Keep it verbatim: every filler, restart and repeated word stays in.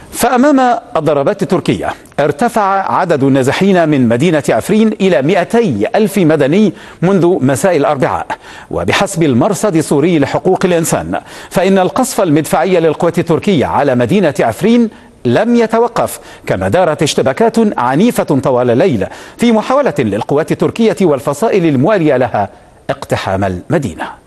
فأمام الضربات التركية ارتفع عدد النازحين من مدينة عفرين إلى مئتي ألف مدني منذ مساء الأربعاء. وبحسب المرصد السوري لحقوق الإنسان فإن القصف المدفعي للقوات التركية على مدينة عفرين لم يتوقف، كما دارت اشتباكات عنيفة طوال الليل في محاولة للقوات التركية والفصائل الموالية لها اقتحام المدينة.